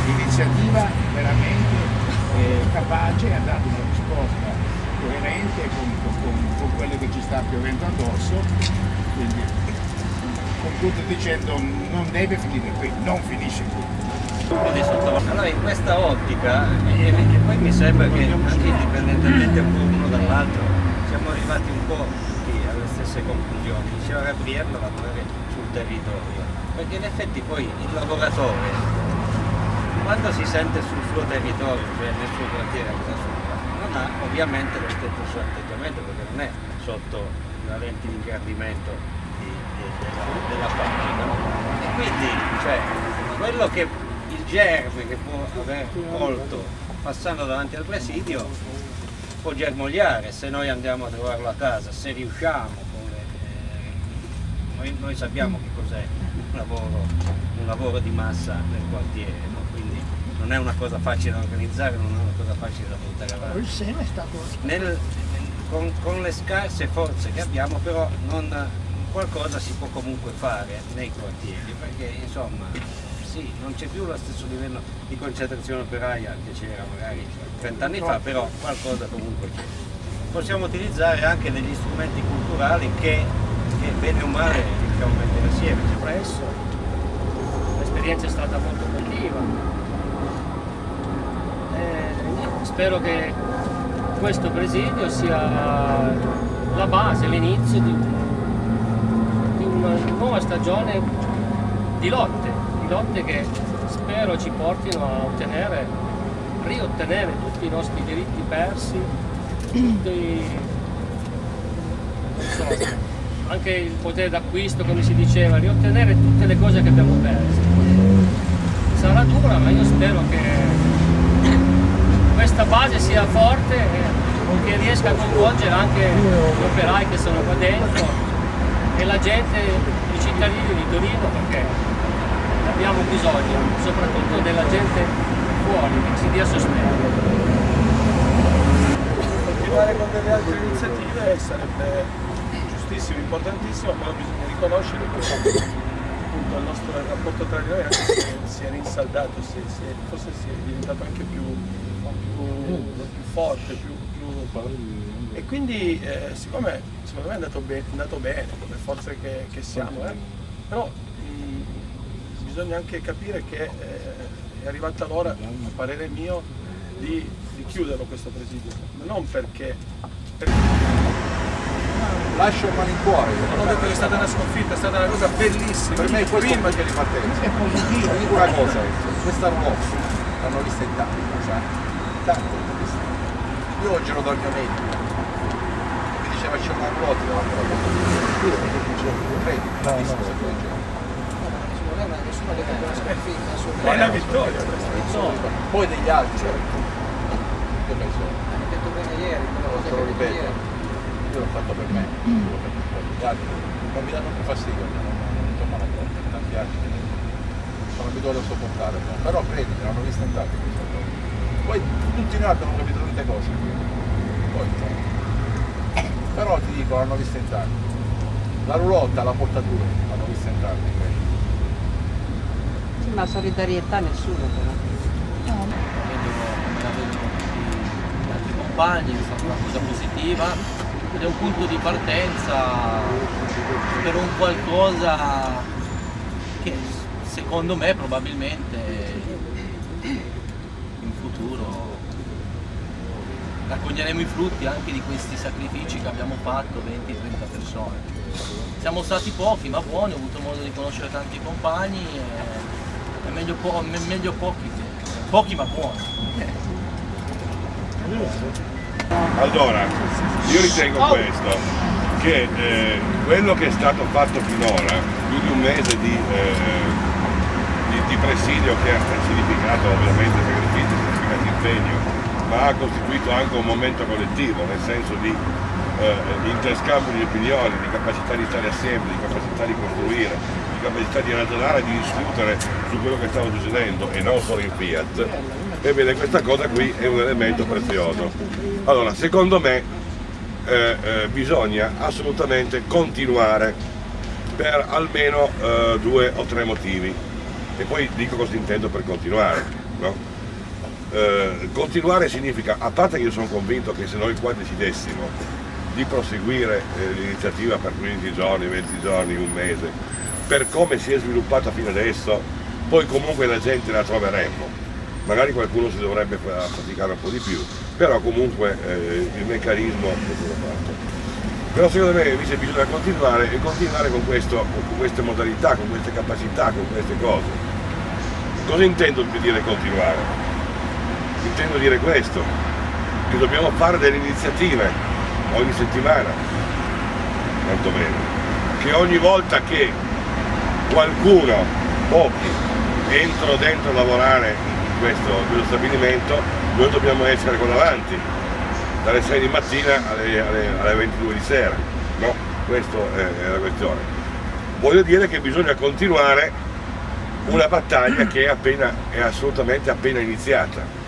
iniziativa veramente capace e ha dato una risposta coerente con quello che ci sta piovendo addosso. Quindi concludo dicendo non deve finire qui, non finisce qui. Allora in questa ottica, e poi mi sembra che anche indipendentemente un po' uno dall'altro siamo arrivati un po' tutti alle stesse conclusioni, diceva Gabriele, lavorare sul territorio, perché in effetti poi il lavoratore quando si sente sul suo territorio, cioè nel suo quartiere a casa sua, non ha ovviamente lo stesso atteggiamento, perché non è sotto la lente di incardinamento della fabbrica, no? E quindi cioè, quello che il germe che può aver colto passando davanti al presidio può germogliare se noi andiamo a trovarlo a casa, se riusciamo. Noi sappiamo che cos'è un lavoro di massa nel quartiere, no? Quindi non è una cosa facile da organizzare, non è una cosa facile da portare avanti. Il seme è stato... Con le scarse forze che abbiamo, però qualcosa si può comunque fare nei quartieri, perché insomma sì, non c'è più lo stesso livello di concentrazione operaia che c'era magari 30 anni fa, però qualcosa comunque c'è. Possiamo utilizzare anche degli strumenti culturali che bene o male riusciamo a mettere assieme. Presso, l'esperienza è stata molto positiva. Spero che questo presidio sia la base, l'inizio di una nuova stagione di lotte che spero ci portino a riottenere tutti i nostri diritti persi, anche il potere d'acquisto, come si diceva, riottenere tutte le cose che abbiamo perso. Sarà dura, ma io spero che questa base sia forte e che riesca a coinvolgere anche gli operai che sono qua dentro e la gente, i cittadini di Torino, perché abbiamo bisogno soprattutto della gente fuori che ci dia sostegno. Continuare con delle altre iniziative sarebbe giustissimo, importantissimo, però bisogna riconoscere che appunto il nostro rapporto tra di noi anche si è rinsaldato, forse si è diventato anche più forte, e quindi siccome secondo me è andato bene come forze che siamo, però bisogna anche capire che è arrivata l'ora, a parere mio, di chiuderlo questo presidio, ma non perché... Lascia un malincuore. Non ho detto che è stata una sconfitta, è stata una cosa bellissima. Per me questo prima che ripartenza. è positivo. Dico una cosa, questa ruota l'hanno vista in tanti, sai? Tanto l'hanno vista. Io oggi ero dal mio medico, mi diceva c'è una ruota davanti alla porta. Io non c'è più credi, Nessuno ha detto che è una sconfitta, È una vittoria. poi degli altri. Io penso. hanno detto bene ieri, quella cosa Te lo che ripeto, ieri. io l'ho fatto per me, io l'ho fatto per gli altri, non mi danno più fastidio, non tornano a corte, tanti altri sono abituato a sopportare, no? Però credimi, l'hanno vista in tanti questa cosa. Poi tutti noi abbiamo capito tante cose, poi, però ti dico, l'hanno vista in tanti. La roulotte, la portatura, l'hanno vista in tanti, credo. Sì, ma solidarietà nessuno però. Gli altri compagni, è stata una cosa positiva ed è un punto di partenza per un qualcosa che secondo me probabilmente in futuro raccoglieremo i frutti anche di questi sacrifici che abbiamo fatto, 20-30 persone. Siamo stati pochi ma buoni, ho avuto modo di conoscere tanti compagni, è meglio pochi ma buoni. Allora, io ritengo questo, che quello che è stato fatto finora, più di un mese di presidio che ha significato ovviamente sacrificio, significato impegno, ma ha costituito anche un momento collettivo, nel senso di interscambio di opinioni, di capacità di stare assieme, di capacità di costruire, di capacità di ragionare, di discutere su quello che stava succedendo e non solo in Fiat. Ebbene, questa cosa qui è un elemento prezioso. Allora, secondo me bisogna assolutamente continuare per almeno 2 o 3 motivi, e poi dico cosa intendo per continuare. no? Continuare significa, a parte che io sono convinto che se noi qua decidessimo di proseguire l'iniziativa per 15 giorni, 20 giorni, un mese, per come si è sviluppata fino adesso, poi comunque la gente la troveremmo. Magari qualcuno si dovrebbe faticare un po' di più, però comunque il meccanismo è quello fatto. Però secondo me invece bisogna continuare e continuare con queste modalità, con queste capacità, con queste cose. Cosa intendo dire continuare? Intendo dire questo, che dobbiamo fare delle iniziative ogni settimana, tanto bene, che ogni volta che qualcuno, pochi, entrano dentro a lavorare in questo stabilimento, noi dobbiamo essere con avanti, dalle 6 di mattina alle 22 di sera, no? Questa è la questione. Voglio dire che bisogna continuare una battaglia che è assolutamente appena iniziata.